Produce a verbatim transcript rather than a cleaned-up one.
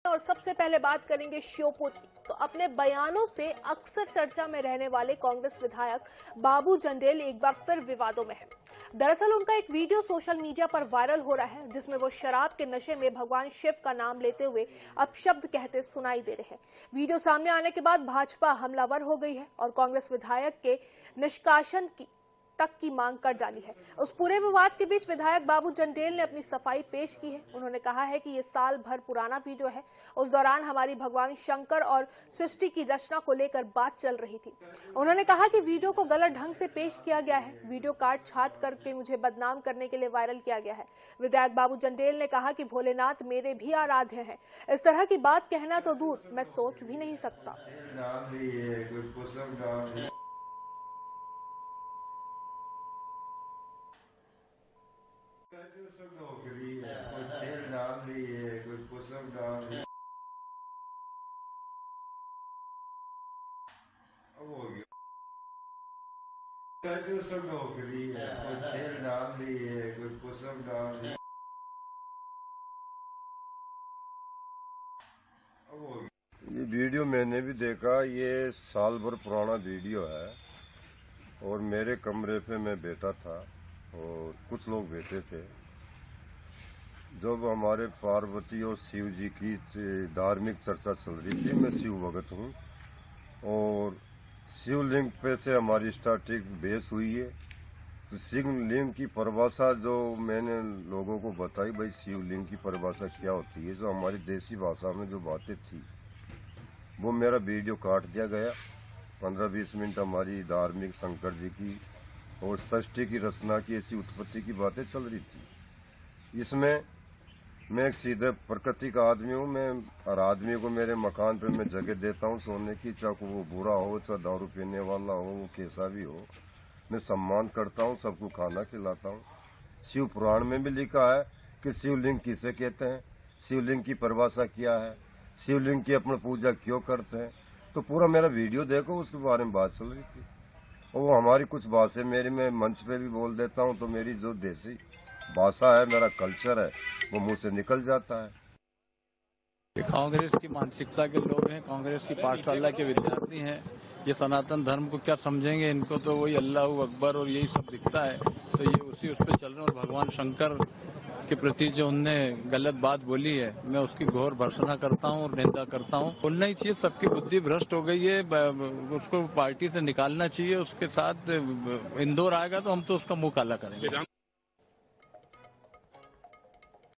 और सबसे पहले बात करेंगे श्योपुर की। तो अपने बयानों से अक्सर चर्चा में रहने वाले कांग्रेस विधायक बाबू जंडेल एक बार फिर विवादों में है। दरअसल उनका एक वीडियो सोशल मीडिया पर वायरल हो रहा है, जिसमें वो शराब के नशे में भगवान शिव का नाम लेते हुए अपशब्द कहते सुनाई दे रहे हैं। वीडियो सामने आने के बाद भाजपा हमलावर हो गई है और कांग्रेस विधायक के निष्कासन की तक की मांग कर डाली है। उस पूरे विवाद के बीच विधायक बाबू जंडेल ने अपनी सफाई पेश की है। उन्होंने कहा है कि ये साल भर पुराना वीडियो है। उस दौरान हमारी भगवान शंकर और सृष्टि की रचना को लेकर बात चल रही थी। उन्होंने कहा कि वीडियो को गलत ढंग से पेश किया गया है। वीडियो काट छाट करके मुझे बदनाम करने के लिए वायरल किया गया है। विधायक बाबू जंडेल ने कहा कि भोलेनाथ मेरे भी आराध्य हैं। इस तरह की बात कहना तो दूर, मैं सोच भी नहीं सकता। सब नौकरी है, कोई तेल डाल रही है, कोई पुसम डाल रही है। अब हो गया। सब नौकरी है, कोई तेल डाल रही है, कोई पुसम डाल रही है। अब हो गया। ये वीडियो मैंने भी देखा, ये साल भर पुराना वीडियो है और मेरे कमरे पे मैं बैठा था और कुछ लोग बैठे थे। जब हमारे पार्वती और शिव जी की धार्मिक चर्चा चल रही थी, मैं शिव भगत हूँ और शिवलिंग पे से हमारी स्टार्टिंग बेस हुई है। तो शिवलिंग की परिभाषा जो मैंने लोगों को बताई, भाई शिवलिंग की परिभाषा क्या होती है, जो हमारी देसी भाषा में जो बातें थी वो मेरा वीडियो काट दिया गया। पंद्रह बीस मिनट हमारी धार्मिक शंकर जी की और सृष्टि की रचना की ऐसी उत्पत्ति की बातें चल रही थी। इसमें मैं एक सीधे प्रकृति का आदमी हूँ। मैं हर आदमी को मेरे मकान पे मैं जगह देता हूँ सोने की, चाहे वो बुरा हो, चाहे दारू पीने वाला हो, वो कैसा भी हो, मैं सम्मान करता हूँ, सबको खाना खिलाता हूँ। शिव पुराण में भी लिखा है कि शिवलिंग किसे कहते हैं, शिवलिंग की परिभाषा क्या है, शिवलिंग की अपनी पूजा क्यों करते हैं। तो पूरा मेरा वीडियो देखो, उसके बारे में बात चल रही थी। और वो हमारी कुछ भाषा मेरी मैं मंच पे भी बोल देता हूँ, तो मेरी जो देसी भाषा है, मेरा कल्चर है, वो मुंह से निकल जाता है। कांग्रेस की मानसिकता के लोग हैं, कांग्रेस की पाठशाला के विद्यार्थी हैं। ये सनातन धर्म को क्या समझेंगे, इनको तो वही अल्लाह अकबर और यही सब दिखता है। तो ये उसी उस पर चल रहे हैं। और भगवान शंकर के प्रति जो उनने गलत बात बोली है, मैं उसकी घोर भर्त्सना करता हूँ और निंदा करता हूँ। बोलना ही चाहिए, सबकी बुद्धि भ्रष्ट हो गई है, उसको पार्टी से निकालना चाहिए। उसके साथ इंदौर आएगा तो हम तो उसका मुंह काला करेंगे।